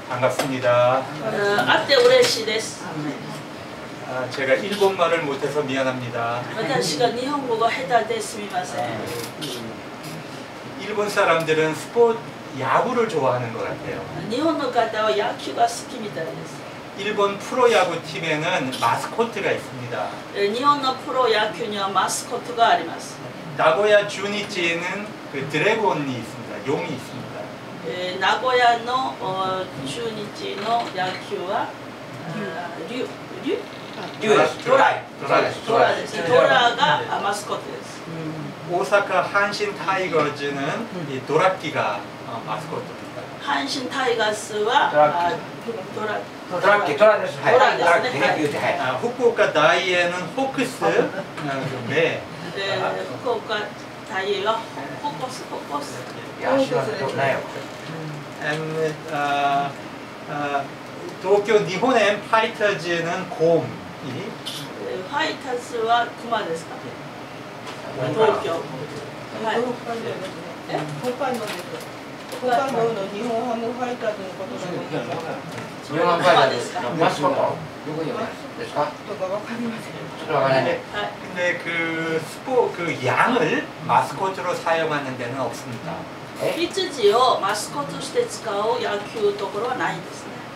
반갑습니다. 会って嬉しいです。 제가 일본말을 못해서 미안합니다. 私が日本語が下手ですみません。 일본 사람들은 야구를 좋아하는 것 같아요. 日本の方は野球が好きみたいです。 일본 프로야구 팀에는 마스코트가 있습니다. 日本のプロ野球にはマスコットがあります。 나고야 주니치에는 그 드래곤이 있습니다. 용이 있습니다. 名古屋の中日の野球はドラです。ドラがマスコットです。 오사카 한신 타이거즈는 이 도라끼가 마스코트입니다. 阪神タイガースはドラですね。 후쿠오카 다이에는 호크스인데 福岡タイがホコス。 도쿄 니혼엔 파이터즈는 곰이 ファイターズはクマですか？東京。はい。 北海道の日本ハムファイターズのことが日本ハムファイターズマスコットですか？ とかわかりません。 근데 그 양을 마스코트로 사용하는 데는 없습니다. 羊をマスコットして使う野球ところはないんですね。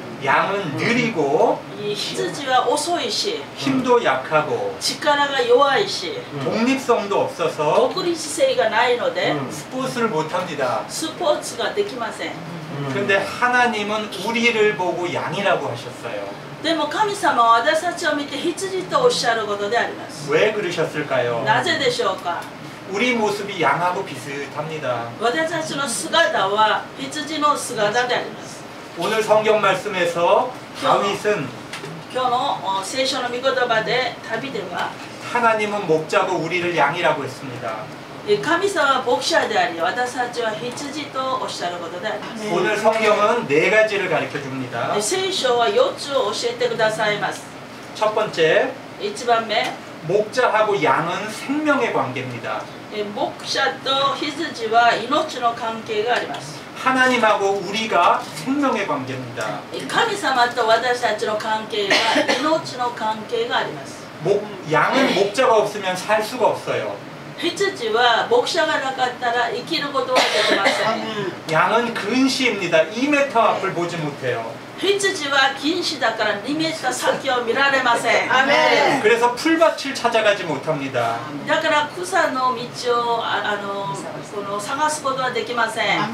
양은 느리고 羊は遅いし 힘도 약하고 力が弱いし 독립성도 없어서 独立性がないので 스포츠를 못합니다. スポーツができません。 근데 하나님은 우리를 보고 양이라고 하셨어요. でも神様は私たちを見て羊とおっしゃることであります。 왜 그러셨을까요? なぜでしょうか？ 우리 모습이 양하고 비슷합니다. 私たちの姿は羊の姿であります。 오늘 성경 말씀에서 다윗은 今日の聖書の御言葉で旅では 하나님은 목자고 우리를 양이라고 했습니다. 神様は牧者であり私たちは羊とおっしゃることであります。 오늘 성경은 네 가지를 가르쳐 줍니다. 聖書は4つを教えてくださいます。 첫 번째, 1番目 목자하고 양은 생명의 관계입니다. 牧者と羊は命の関係があります。 하나님하고 우리가 생명의 관계입니다. 神様と私たちの関係は命の関係があります。 양은 목자가 없으면 살 수가 없어요. 羊は牧者がなかったら生きることはできません。 양은 근시입니다. 2m 앞을 보지 못해요. 羊は禁止だから2メートル先を見られません。 그래서 풀밭을 찾아가지 못합니다. だから草の道を探すことはできません。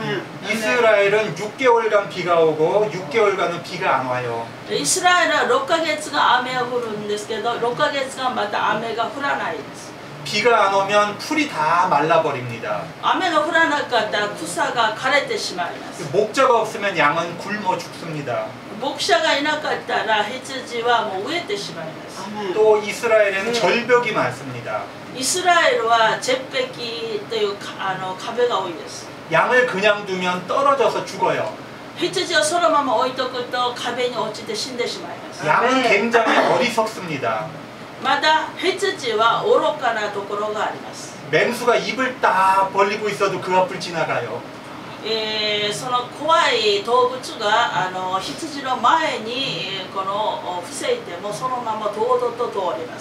이스라엘은 6개월간 비가 오고 6개월간은 비가 안 와요. イスラエルは6ヶ月が雨が降るんですけど6ヶ月がまた雨が降らないです。 비가 안 오면 풀이 다 말라버립니다. 雨が降らなかったら草が枯れてしまいます。 목자가 없으면 양은 굶어 죽습니다. 牧者がいなかったら羊はもう飢えてしまいます。 또 이스라엘에는 절벽이 많습니다. イスラエルは絶壁という壁が多いです。 양을 그냥 두면 떨어져서 죽어요. 羊をそのまま置いとくと壁に落ちて死んでしまいます。 양은 굉장히 어리석습니다. また羊は愚かなところがあります。 맹수가 입을 딱 벌리고 있어도 그 앞을 지나가요. その怖い動物が羊の前に防いでもそのまま堂々と通ります。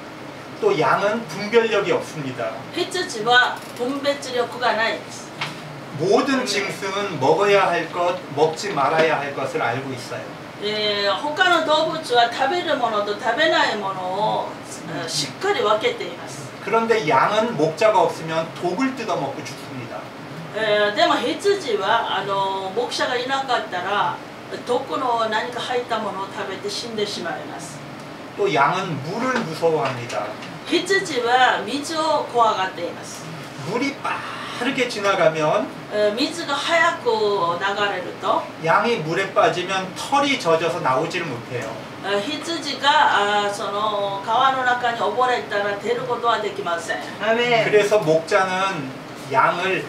또 양은 분별력이 없습니다. 羊は分別力がないです。 모든 짐승은 먹어야 할 것, 먹지 말아야 할 것을 알고 있어요. 他の動物は食べるものと食べないものをしっかり分けています。 그런데 양은 목자가 없으면 독을 뜯어먹고 죽습니다. でも羊は牧者がいなかったら毒の何か入ったものを食べて死んでしまいます。 또 양은 물을 무서워합니다. 羊は水を怖がっています。 물이 빠르게 지나가면 水が早く流れると 양이 물에 빠지면 털이 젖어서 나오지를 못해요. 羊がその川の中に溺れたら出ることはできません。 그래서 목자는 양을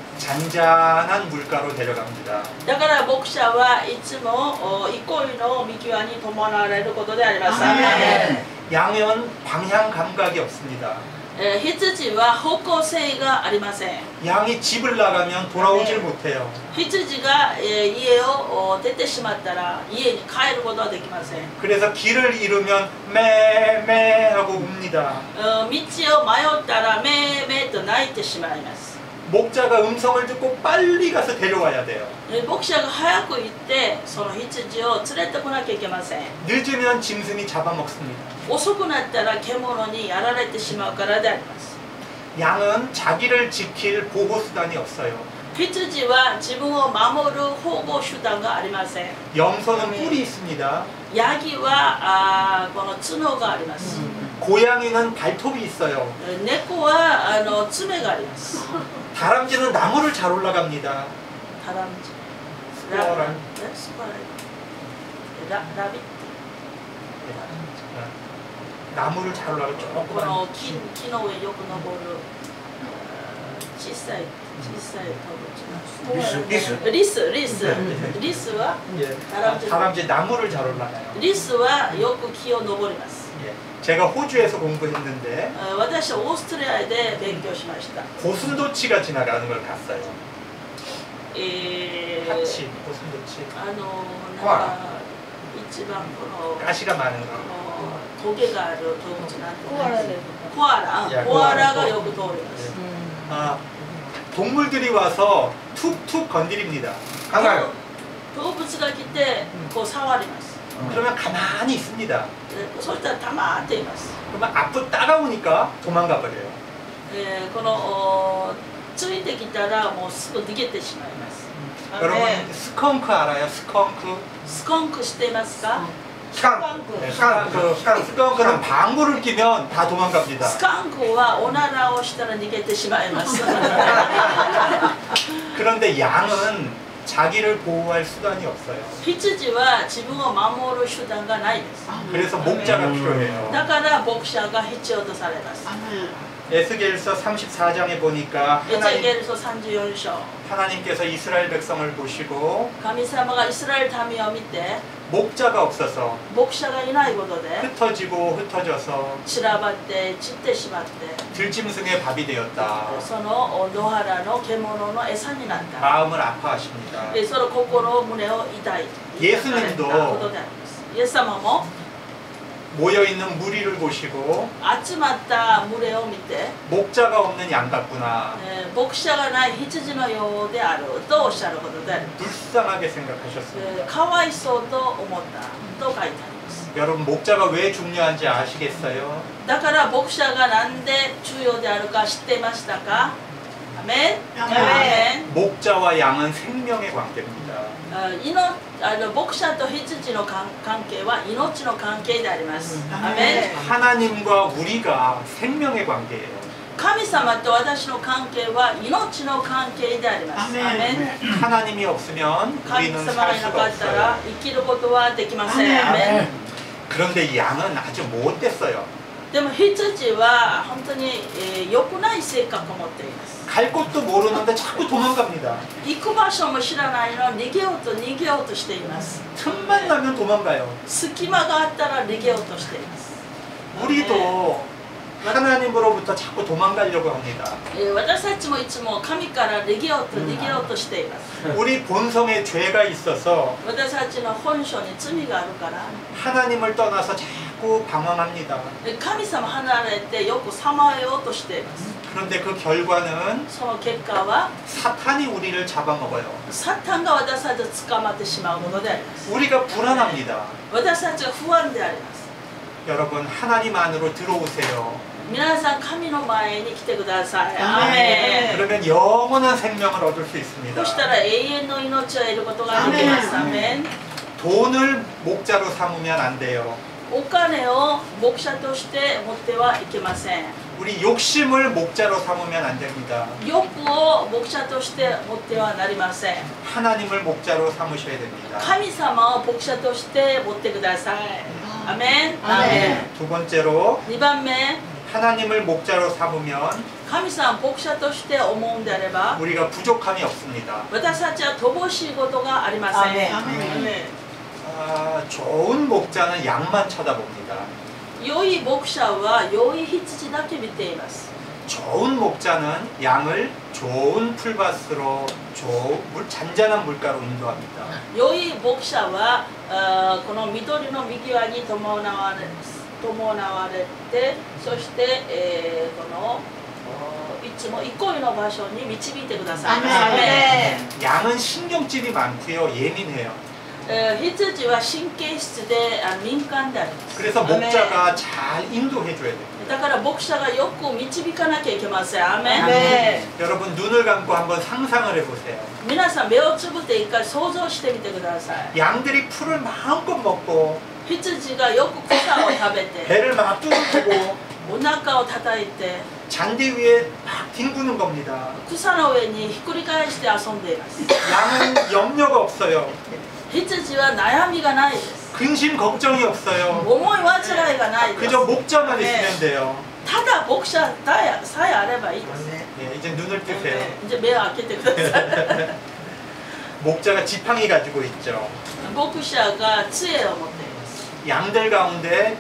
잔잔한 물가로 데려갑니다. だから牧者はいつも憩いの御際に伴われることであります。 양은 방향 감각이 없습니다. 羊は方向性がありません。 양이 집을 나가면 돌아오질 네. 못해요. 羊が家を出てしまったら家に帰ることはできません。 그래서 길을 잃으면 매매 하고 웁니다. 道を迷ったらめーめーと泣いてしまいます。 목자가 음성을 듣고 빨리 가서 데려와야 돼요. 牧者が早く行ってその羊を連れてこなきゃいけません。 늦으면 짐승이 잡아먹습니다. 遅くなったら獣にやられてしまうからであります。 양은 자기를 지킬 보호수단이 없어요. 羊は自分を守る保護手段がありません。 염소는 뿔이 있습니다. ヤギはこの角があります。 고양이는 발톱이 있어요. 猫は爪があります。 다람쥐는 나무를 잘 올라갑니다. タランジスコアランスコアランラビッ 나무를 잘 올라가 トこ 조그만 の木の上よく登る小さい動物なんです。リスリスは 예. 다람쥐 나무를 잘 올라가요. リスはよく木を登ります。 예. 제가 호주에서 공부했는데 私はオーストラリアで勉強しました。 고슴도치가 지나가는 걸 봤어요. ハ 하치, 고슴도치. なんか一番この 가시가 많은 거. トゲがある動物なんてコアラです。 コアラ、 いやコアラがよく通ります。 아, 동물들이 와서 툭툭 건드립니다. 강아요. 動物が来てこう触ります。 그러면 가만히 있습니다. そしたら黙っています。 그러면 앞으로 따라오니까 도망가 버려요. このついてきたらもうすぐ逃げてしまいます。 여러분 스컹크 알아요? 스컹크? スコンクしていますか？ 시간. 네, 시간. 스컹크는 방구를 끼면 다 도망갑니다. スカンクはおならをしたら逃げてしまいます。 그런데 양은 자기를 보호할 수단이 없어요. 羊は自分を守る手段がないです。 그래서 목자가 필요해요. だから牧者が必要とされます。 에스겔서 34장에 보니까 エゼキエル書34章。 하나님께서 이스라엘 백성을 보시고 神様がイスラエル民を見て 목자가 없어서 牧者がいないことで 흩어지고 흩어져서 散らばって散ってしまって 들짐승의 밥이 되었다. その野原の獣の餌になった。 마음을 아파하십니다. その心胸を痛いイエス様とことであります。イエス様も 모여있는 무리를 보시고 集まった群れを見て、 목자가 없는 양 같구나 牧者がない羊のようであるとおっしゃることであります。 불쌍하게 생각하셨습니다. かわいそうと思ったと書いてあります。 여러분 목자가 왜 중요한지 아시겠어요? だから牧者がなんで重要であるか知っていましたか？アメン。アメン。 목자와 양은 생명의 관계입니다. 牧者と羊の関係は命の関係であります。アメン。 하나님과 우리가 생명의 관계예요. 神様と私の関係は命の関係であります。アメン。 하나님이 없으면 神 우리는 様 살 がいな 수가 かったら 없어요. 生きることはできません。アメン。 그런데 이 양은 아주 못됐어요. でも羊は本当に良くない性格を持っています。 갈 곳도 모르는데 자꾸 도망갑니다. 行く場所も知らないのに逃げようとしています。 틈만 나면 도망가요. 隙間があったら逃げようとしています。 우리도 하나님으로부터 자꾸 도망가려고 합니다. 私たちもいつも神から逃げようとしています。 우리 본성에 죄가 있어서 私たちの本性に罪があるから 하나님을 떠나서 자꾸 방황합니다. 神様離れてよくさまようとしています。 그런데 그 결과는 その結果は 사탄이 우리를 잡아먹어요. サタンが私たちを捕まってしまうことであります。 우리가 불안합니다. 私たちが不安であります。 여러분 하나님 안으로 들어오세요. 皆さん神の前に来てください。アーメン。 그러면 영원한 생명을 얻을 수 있습니다. そしたら永遠の命を得ることができます。アーメン。 돈을 목자로 삼으면 안 돼요. お金を牧者として持ってはいけません。 우리 욕심을 목자로 삼으면 안 됩니다. 欲を牧者として持ってはなりません。 하나님을 목자로 삼으셔야 됩니다. 神様を牧者として持ってください。アーメン。アーメン。 두 번째로 2番目、 하나님을 목자로 삼으면 神様を牧者として思うんであれば、 우리가 부족함이 없습니다. 私たちは乏しいことがありません。 アーメン。 アーメン。 좋은 목자는 양만 쳐다봅니다. 良い牧者は良い羊だけ見ています。 좋은 목자는 양을 좋은 풀밭으로 잔잔한 물가로 인도합니다. 良い牧者はこの緑の右側に伴われて、そして、このいつも憩いの場所に導いてくださいます。 양은 신경질이 많고요, 예민해요. 羊は神経質で敏感であります。 그래서 목자가 잘 인도해 줘야 돼요. だから牧者がよく導かなきゃいけません。アーメン。 여러분 눈을 감고 한번 상상을 해보세요. 皆さん目をつぶって一回想像してみてください。 양들이 풀을 마음껏 먹고 羊がよく草を食べて、 배를 막 뚫고 お腹を叩いて、 잔디 위에 막 뒹구는 겁니다. 草の上にひっくり返して遊んでいます。 양은 염려가 없어요. 羊は悩みがないです。 근심 걱정이 없어요. 思い煩いがないです。 그저 목자만 있으면 돼요. ただ牧者さえあればいいです。 네, 이제 눈을 뜨세요. 이제 目を開けてください。 목자가 지팡이 가지고 있죠. 牧者が杖を持っています。 양들 가운데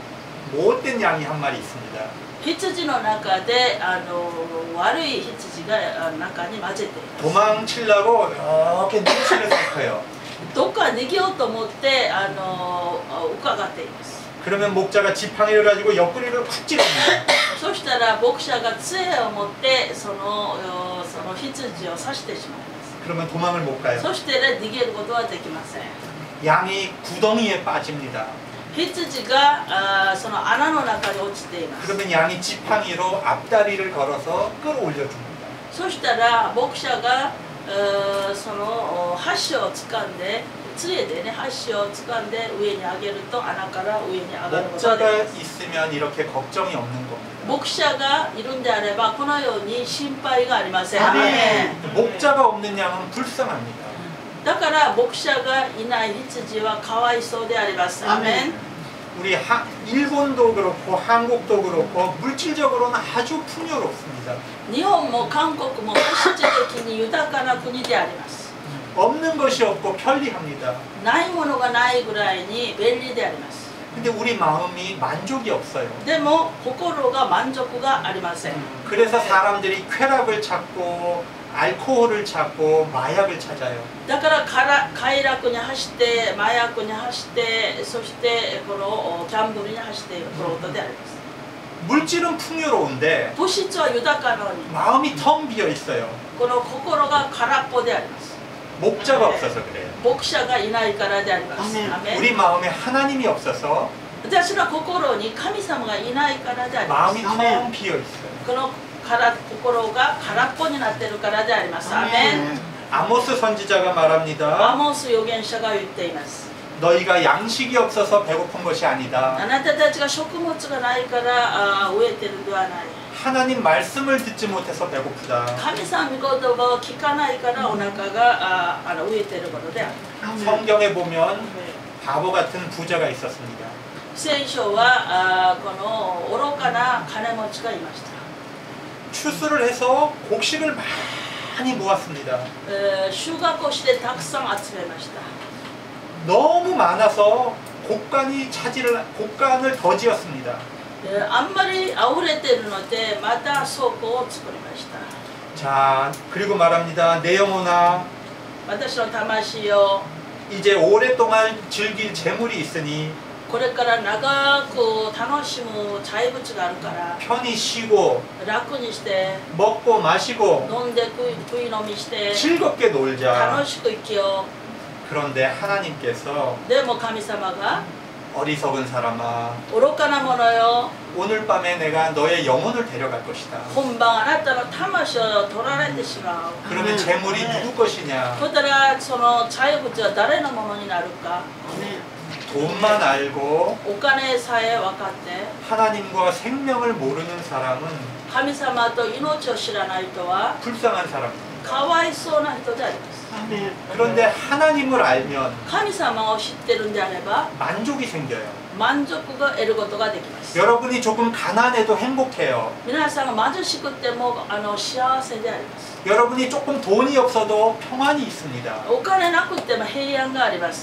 못된 양이 한 마리 있습니다. 羊の中で悪い羊が中に混ぜています。 도망치려고 이렇게 눈치를 살펴요. どっか逃げようと思って伺っています。 그러면 목자가 지팡이를 가지고 옆구리를 쿡 찌릅니다. そしたら牧者が杖を持ってその羊を刺してしまいます。 그러면 도망을 못 가요. そして、逃げることはできません。 양이 구덩이에 빠집니다. 羊がその穴の中に落ちています。 그러면 양이 지팡이로 앞다리를 걸어서 끌어올려줍니다. そしたら牧者がその箸を掴んで、杖でね箸を掴んで上に上げると穴から上に上がることがで 목자가 きます。 있으면 이렇게 걱정이 없는 겁니다. 牧者がいるんであればこのように心配がありません。 목자가 없는 양은 불쌍합니다. だから牧者がいない羊はかわいそうであります。アーメン。 우리 일본도 그렇고 한국도 그렇고 물질적으로는 아주 풍요롭습니다. 日本も韓国も物質的に豊かな国であります。 없는 것이 없고 편리합니다. ないものがないぐらいに便利であります。 근데 우리 마음이 만족이 없어요. でも心が満足がありません。 그래서 사람들이 쾌락을 찾고 알코올을 찾고 마약을 찾아요. だから快楽に走って麻薬に走ってそしてこのギャンブルに走っていることであります。 물질은 풍요로운데 物質は豊かなのに 마음이 텅 비어 있어요. この心が空っぽであります。 목자가 없어서 그래요. 牧者がいないからであります。アーメン。 우리 마음에 하나님이 없어서 私の心に神様がいないからであります。 마음이 텅 비어 있어요. この心が空っぽになっているからであります。アーメン。 아모스 선지자가 ア 말합니다. モス預言者が言っています。 너희가 양식이 없어서 배고픈 것이 아니다. あなたたちが食物がないから飢えてるんではない。 하나님 말씀을 듣지 못해서 배고프다. 神様の言葉を聞かないからお腹が飢えてることである。 성경에 보면 바보 같은 부자가 있었습니다. 聖書はこの愚かな金持ちがいました。 추수를 해서 곡식을 많이 모았습니다. 収穫をしてたくさん集めました。 너무 많아서 곡간을 더 지었습니다. あんまり溢れているのでまた倉庫を作りました。 자, 그리고 말합니다. 내 영혼아, 私の魂を 이제 오랫동안 즐길 재물이 있으니 これから長く楽しむ財物があるから 편히 쉬고 楽にして 먹고 마시고 飲んで食い飲みして 즐겁게 놀자. 楽しく生きよ 그런데 하나님께서 う。でも神様が 어리석은 사람아, 愚かなものよ、 오늘 밤에 내가 너의 영혼을 데려갈 것이다. 今晩あなたの魂を取られてしまう。 그러면 재물이 누구 것이냐? そしたらその財物は誰のものになるか。 돈만 알고 お金さえ分かって 하나님과 생명을 모르는 사람은 神様と命を知らない人は 불쌍한 사람입니다. かわいそうな人であります。 그런데 하나님을 알면 神様を知ってるんであれば 만족이 생겨요. 満足が得ることができます。 여러분이 조금 가난해도 행복해요. 皆さんが貧しくても幸せであります。 여러분이 조금 돈이 없어도 평안이 있습니다. お金なくても平安があります。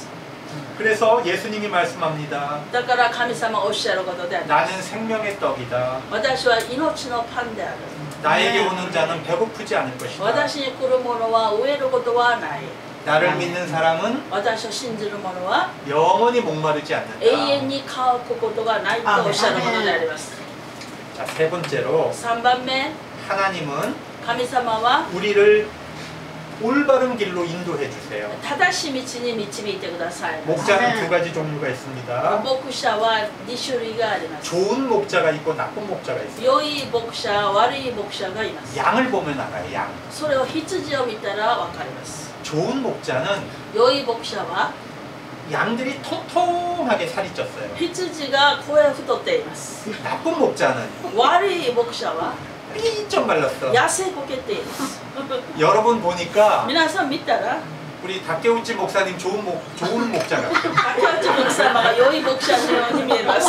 그래서 예수님이 말씀합니다. だから神様がおっしゃることであります。 나는 생명의 떡이다. 私は命のパンである。 나에게 오는 자는 배고프지 않을 것이다. 私に来る者は飢えることはない。 나를 믿는 사람은 私を信じる者は 영원히 목마르지 永 않는다. 遠に乾くことがないとおっしゃることであります。 자, 세 번째로 3番目、 하나님은 神様は 우리를 올바른 길로 인도해 주세요. 正しい道に導いてください。 목자는 두 가지 종류가 있습니다. 牧者は2種類があります。 좋은 목자가 있고 나쁜 목자가 있어요. 良い牧者、悪い牧者がいます。 양을 보면 알아요. 양. それを羊を見たらわかります。 좋은 목자는 良い牧者は 양들이 통통하게 살이 쪘어요. 羊が声太っています。 나쁜 목자는 悪い牧者は 삐쩍 말랐어. 痩せこけています。 여러분 보니까 皆さん見たら 우리 박계우치 목사님 좋은 목자 같아요. 竹内牧様が良い牧者のように見えます。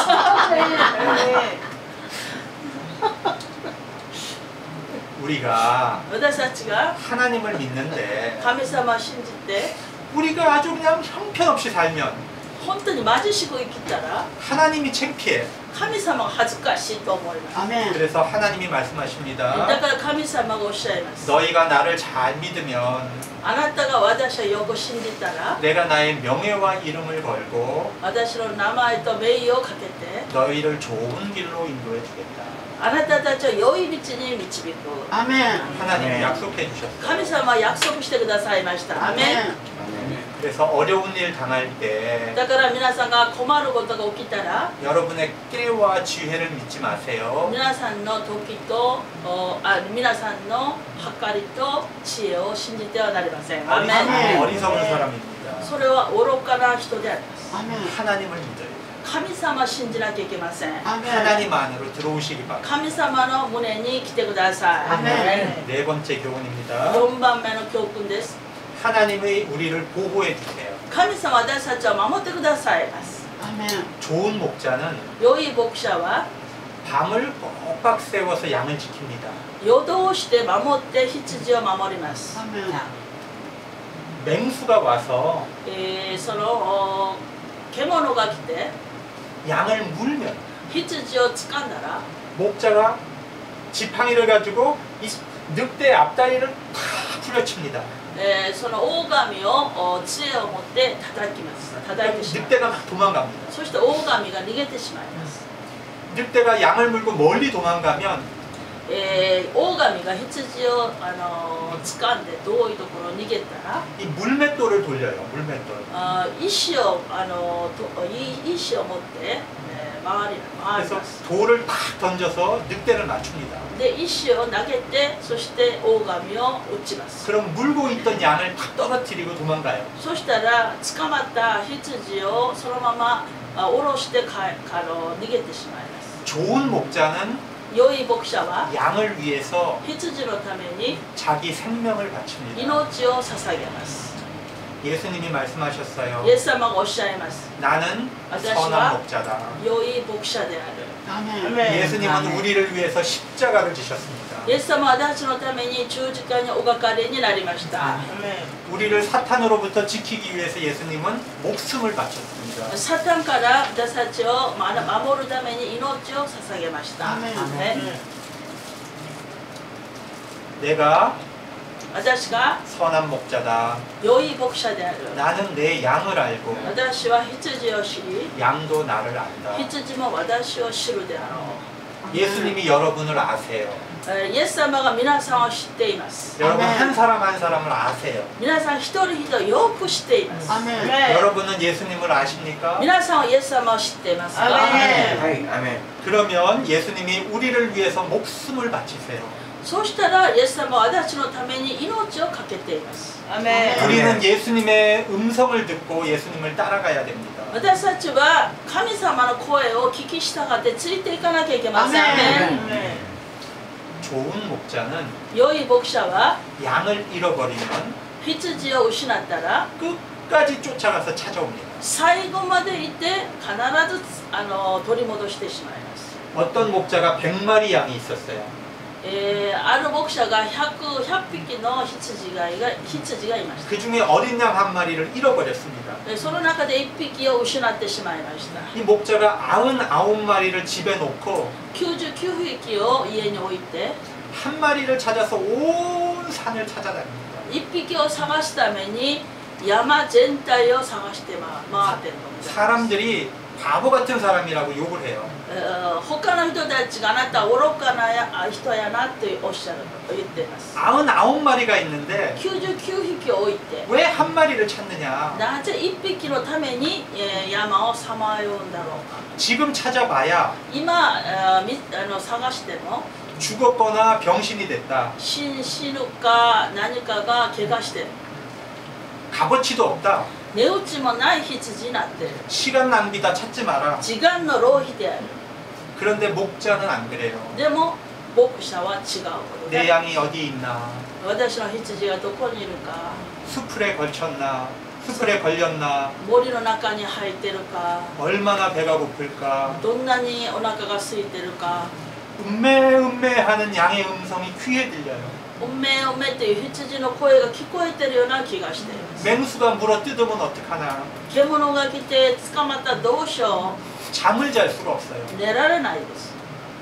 우리가 私たちが 하나님을 믿는데 神様を信じて 우리가 아주 그냥 형편없이 살면 本当に貧しく生きたら 하나님이 창피해. 神様が恥ずかしいと思います。 아멘. 그래서 하나님이 だ 말씀하십니다. から神様がおっしゃいます。 너희가 나를 잘 믿으면 あなたが私をよく信じたら 내가 나의 명예와 이름을 걸고 私の名前と名誉をかけて 너희를 좋은 길로 인도해 주겠다. あなたたちを良い道に導く。 아멘. 하나님이 약속해 神 주셨어요. 様は約束してくださいました。アメン。 아멘. 그래서 어려운 일 당할 때 だから皆さんが困ることが起きたら 여러분의 깨와 지혜를 믿지 마세요. 皆さんの時と皆さんの計りと知恵を信じてはなりません。アメン。 어리석은 사람입니다. それは愚かな人であります。 아멘. 하나님을 믿어요. 神様を信じなきゃいけません。 아멘. 하나님 안으로 들어오시기 바랍니다. 神様の胸に来てください。 아멘. 네 번째 교훈입니다. 4番目の教訓です。 하나님이 우리를 보호해 주세요. 神様は私たちを守ってくださいます。 아멘. 좋은 목자는 良い牧者は 밤을 꼭박 세워서 양을 지킵니다. 夜通して守って羊を守ります。 아멘. 맹수가 와서 その獣が来て 양을 물면 羊を掴んだら 목자가 지팡이를 가지고 이 늑대 앞다리를 팍 후려칩니다. その狼を杖を持って叩きます。叩いてしまう。 늑대가 막 도망갑니다. そして狼が逃げてしまいます。 늑대가 양을 물고 멀리 도망가면 狼が羊を掴んで遠いところに逃げたら 이 물맷돌을 돌려요. 물맷돌. 石を石を持って、回りま 그래서 す。 돌을 팍 던져서 늑대를 맞춥니다. で石を投げてそして狼を撃ちます。 그럼 물고 있던 양을 팍 떨어뜨리고 도망가요. そしたら捕まった羊をそのまま下ろして逃げてしまいます。 좋은 목자는 良い牧者は 양을 위해서 羊のために 자기 생명을 바칩니다. 命を捧げます。 예수님이 말씀하셨어요. イエス様がおっしゃいます。 나는 아저씨와 선한 목자다. 良い牧者である。 아멘. 예수님은 우리를 위해서 십자가를 지셨습니다. イエス様は私のために十字架におかかりになりました。 우리를 사탄으로부터 지키기 위해서 예수님은 목숨을 바쳤습니다. サタンから私たちを守るために命を捧げました。 아멘. ね 내가 私が 선한 목자다. 良い牧者である。 나는 내 양을 알고 私は羊を知り、 양도 나를 안다. 羊も私を知るであろ 예수님이 여러분을 아세요. う。イエス様が皆さんを知っています。 여러분 아멘. 한 사람 한 사람을 아세요. 皆さん一人一人よく知っています。 아멘. 여러분은 예수님을 아십니까? 皆さんはイエス様を知っていますか？ 아멘. 하이 아멘. 그러면 예수님이 우리를 위해서 목숨을 바치세요. そうしたらイエス様は私のために命を懸けています。 아멘. 우리는 예수님의 음성을 듣고 예수님을 따라가야 됩니다. 私たちは神様の声を聞き従ってついていかなきゃいけません。 아멘. 좋은 목자는 良い牧者は 양을 잃어버리면 羊を失ったら 끝까지 쫓아가서 찾아옵니다. 最後までいて必ず取り戻してしまいます。 어떤 목자가 100마리 양이 있었어요. ある牧者が100匹の羊がいまし 그 중에 어린 양 한 마리를 잃어버렸습니다. た。その中で1匹を失ってしまいました。 이 목자가 99마리를 집에 놓고 99匹を家に置いて、 한 마리를 찾아서 온 산을 찾아다닙니다. 1匹を探すために山全体を探して回っているのです。 사람들이 바보 같은 사람이라고 욕을 해요. 他の人たちがあなたは愚かな人やなっておっしゃると言っています。 99마리가 있는데 99匹を置いて、 왜 한 마리를 찾느냐? なぜ1匹のために山をさまようんだろうか。 지금 찾아봐야 今探しても 죽었거나 병신이 됐다. 死ぬか何かが怪我してる。 값어치도 없다. 値打ちもない羊になっている。 시간 낭비다 찾지 마라. 時間の浪費である。 그런데 목자는 안 그래요. でも牧者は違うこと 내 で、 양이 어디 있나? 私の羊がどこにいるか、 수풀에 걸쳤나? 수풀에 걸렸나? 森の中に入ってるか、 얼마나 배가 고플까? どんなにお腹が空いてるか、 음매하는 양의 음성이 귀에 들려요. おめおめっていう羊の声が聞こえてるような気がしています。 맹수가 물어 뜯으면 어떡하나? 獣が来て捕まったらどうしよ 잠을 잘 수가 없어요. う、寝られないです。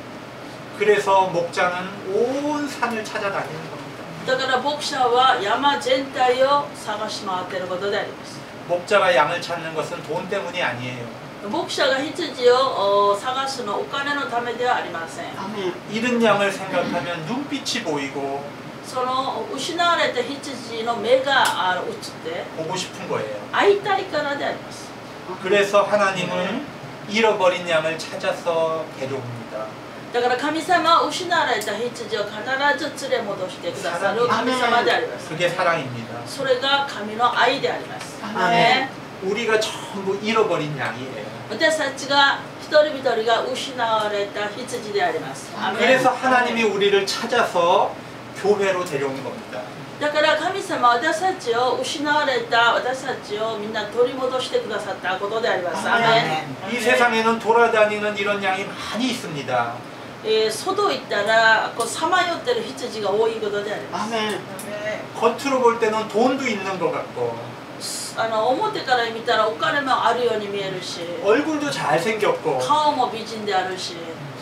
그래서 목자는 온 산을 찾아다니는 겁니다. だから牧者は山全体を探し回っていることであります。 목자가 양을 찾는 것은 돈 때문이 아니에요. 牧者が羊を探すのお金のためではありません。 잃은 양을 생각하면 눈빛이 보이고 その失われた羊の目が映って 보고 싶은 거예요. 会いたいからであります。 그래서 하나님은 잃어버린 양을 찾아서 데려옵니다. だから神様は失われた羊を必ず連れ戻してくださる神様であります。 그게 사랑입니다. それが神の愛であります。 アーメ 우리가 전부 잃어버린 양이에요. 私たちが一人一人が失われた羊であります。アーメン 그래서 하나님이 우리를 찾아서 교회로 데려온 겁니다. だから神様は私たちを失われた私たちをみんな取り戻してくださったことであります。アーメン 이 세상에는 돌아다니는 이런 양이 많이 있습니다. 外行ったらさまよってる羊が多いことであります。 겉으로 볼 때는 돈도 있는 것 같고 表から見たらお金もあるように見えるし、 얼굴도 잘생겼고 顔も美人であるし、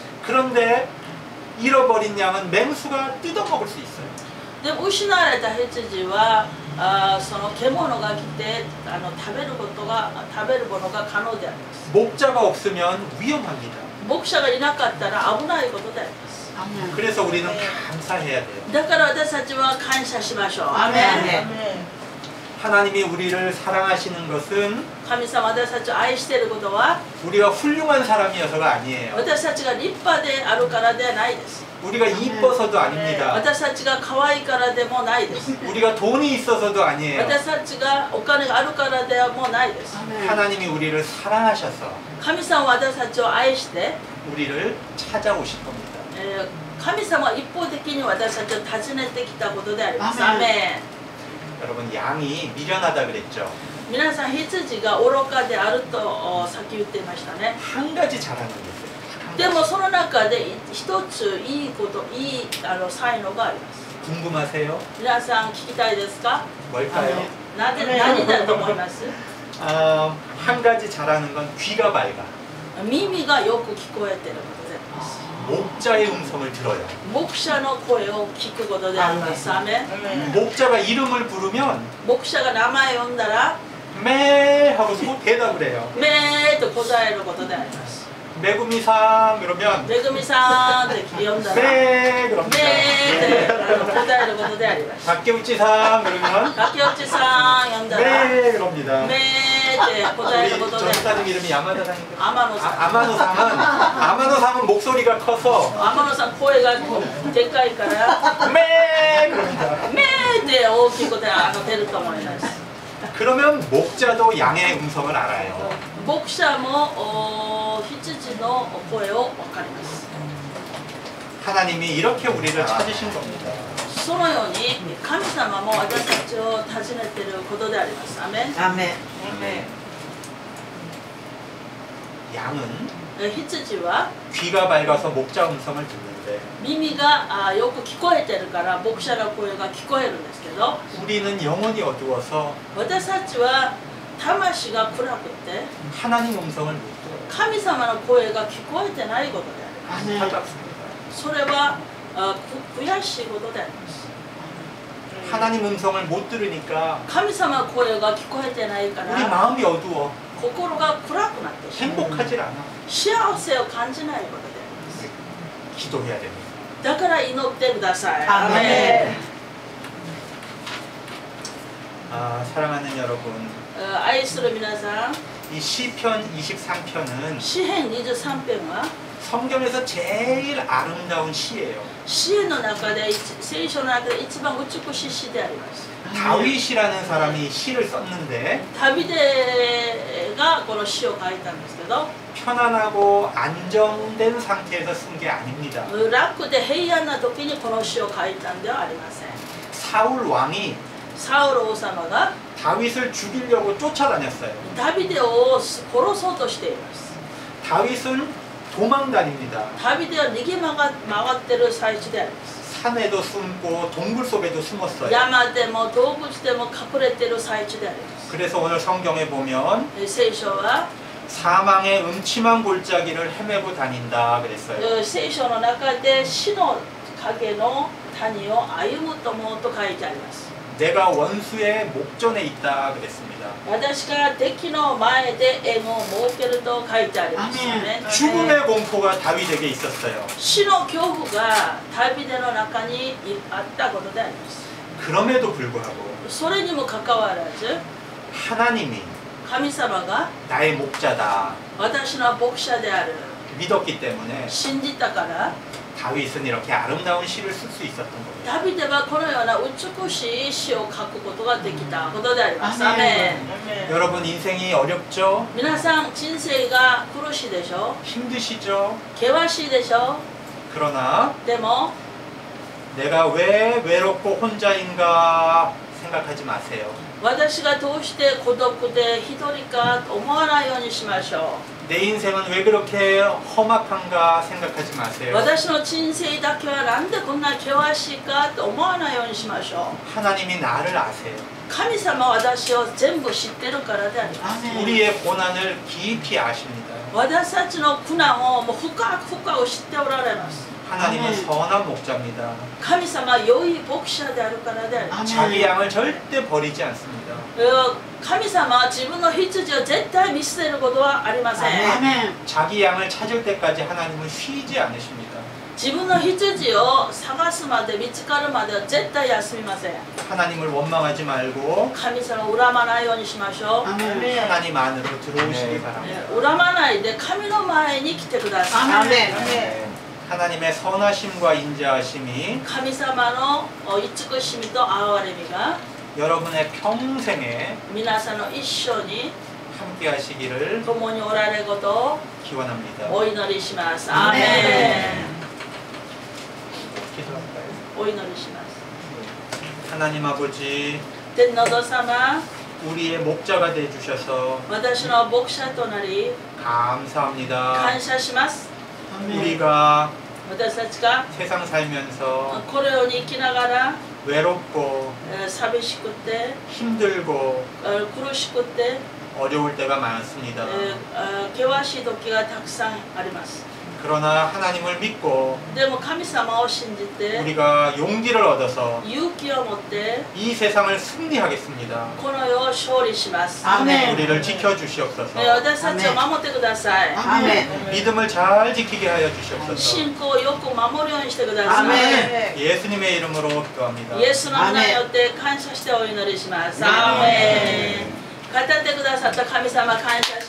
그런데 잃어버린 양은 맹수가 뜯어먹을 수 있어요. でも失われた羊はその獣が来て食べるものが可能であります。 목자가 없으면 위험합니다. 牧者がいなかったら危ないことであります。 그래서 우리는 감사해야 돼요. だから私たちは感謝しましょう。アーメン 하나님이 우리를 사랑하시는 것은 神様私たちを愛していることは 우리가 훌륭한 사람이어서가 아니에요. 私たちが立派であるからではないです。 우리가 이뻐서도 아닙니다. 私たちが可愛いからでもないです。 우리가 돈이 있어서도 아니에요. 私たちがお金があるからではもうないです。 하나님이 우리를 사랑하셔서 神様は私たちを愛して、 우리를 찾아오신 겁니다. 神様は一方的に私たちを訪ねてきたことであります。アーメン 여러분 양이 미련하다 그랬죠. 皆さん羊が愚かであるとさっき言っていましたね。 한 가지 잘하는 게 있어요. でもその中で一ついい才能があります。 궁금하세요? 皆さん聞きたいですか？ 뭘까요? 何だと思います？ 한 가지 잘하는 건 귀가 밝아. 耳がよく聞こえていることであります。 목자의 음성을 들어요. 牧者の声を聞くことであります。アーメン 목자가 이름을 부르면 牧者が名前を呼んだら 매 하고 대답을 해요. めーと答えることであります。 매구미상 그러면 めぐみさんって呼んだら 매 그럽니다. めーって答えることであります。 박계우치상 그러면 竹内さん呼んだら 매 그럽니다. めーって答える 우리 ことであります。 전사님 이름이 야마다상인데 天野さん 아마노상은 목소리가 커서 天野さん声がでかいから 매 그럽니다. めーって大きい声で出ると思います。 그러면 목자도 양의 음성을 알아요. 牧者も羊の声を分かります。 하나님이 이렇게 우리를 찾으신 겁니다. そのように神様も私たちを訪ねていることであります。アメン 아멘. 양은 羊は 귀가 밝아서 목자 음성을 듣는데 耳がよく聞こえてるから牧者の声が聞こえるんですけど 우리는 영혼이 어두워서 私たちは魂が暗くて 하나님 음성을 못 들어요. 神様の声が聞こえてないことでありま 안타깝습니다. すそれは悔しいことであります 하나님 음성을 못 들으니까 神様の声が聞こえてないか 우리 ら 마음이 어두워 心が暗くなってしまう 행복하질 않아. 幸せを感じないことであります 기도해야 됩니다. だから祈ってください。 アーメ 사랑하는 여러분, 愛する皆さん、 이 시편 23편은 詩編23編は 성경에서 제일 아름다운 시예요. 詩篇の中で聖書の中で一番美しい詩であります。 다윗이라는 사람이 시를 썼는데 ダビデがこの詩を書いたんですけど、 편안하고 안정된 상태에서 쓴 게 아닙니다. 楽で平安な時にこの詩を書いたんではありません。 사울 왕이 サウル王様が 다윗을 죽이려고 쫓아다녔어요. ダビデを殺そうとしています。 다윗은 도망다닙니다. ダビデは逃げ回ってる最中であります。 산에도 숨고 동굴 속에도 숨었어요. 山でも洞窟でも隠れてる最中であります。 그래서 오늘 성경에 보면 聖書は 사망의 음침한 골짜기를 헤매고 다닌다 그랬어요. 聖書の中で死の影の谷を歩むともと書いてあります。 내가 원수의 목전에 있다 그랬습니다. 私が敵の前で縁を設けると書いてありますよね。 죽음의 공포가 다윗에게 있었어요. 死の恐怖がダビデの中にあったことであります。 그럼에도 불구하고 それにもかかわらず 하나님이 神様が 나의 목자다 私の牧者である 믿었기 때문에 信じたから 다윗은 이렇게 아름다운 시를 쓸 수 있었던 거예요. ダビデはこのような美しい詩を書くことができたことであります。アーメン。 여러분 인생이 어렵죠? 皆さん人生が苦しいでしょ 힘드시죠? 険しいでしょ 그러나 でも 내가 왜 외롭고 혼자인가 생각하지 마세요. 私がどうして孤独で一人かと思わないようにしましょ 내 인생은 왜 그렇게 험악한가 생각하지 う 마세요. 私の人生だけはなんでこんな険しいかと思わないようにしましょう 하나님이 나를 아세요. 神様は私を全部知ってるからであります 우리의 고난을 깊이 아십니다. 私たちの苦難をもう深く深く知っておられます 하나님은 선한 목자입니다. 神様は良い牧者であるからであります 자기 양을 절대 버리지 않습니다. 神様は自分の羊を絶対見捨てることはありません 자기 양을 찾을 때까지 하나님은 쉬지 않으십니다. 自分の羊を探すまで見つかるまでは絶対休みません 하나님을 원망하지 말고 神様を恨まないようにしましょう 하나님 안으로 들어오시기 네. 바랍니다. 恨まないで神の前に来てください 하나님의 선하심과 인자하심이 神様の慈しみと憐れみが 여러분의 평생에 皆さんの一生に 함께 하시기를 共におられることを 기원합니다. お祈りしますアーメ 기도할까요? ンお祈りします 하나님 아버지 天のお父様 우리의 목자가 되어 주셔서 私の牧者となり 감사합니다. 感謝します 우리가 私たちが 세상 살면서 この世に生きながら 외롭고 寂しくて 힘들고 苦しくて 어려울 때가 많습니다. 険しい時がたくさんあります 그러나 하나님을 믿고 でも神様を信じて 우리가 용기를 얻어서 勇気を持って 이 세상을 승리하겠습니다. この世を勝利します 우리를 지켜주시옵소서. 私たちを守ってください 믿음을 잘 지키게 하여 주시옵소서. 信仰をよく守るようにしてください 예수님의 이름으로 기도합니다. イエスの名によって感謝してお祈りしますアーメン語ってくださった神様感謝し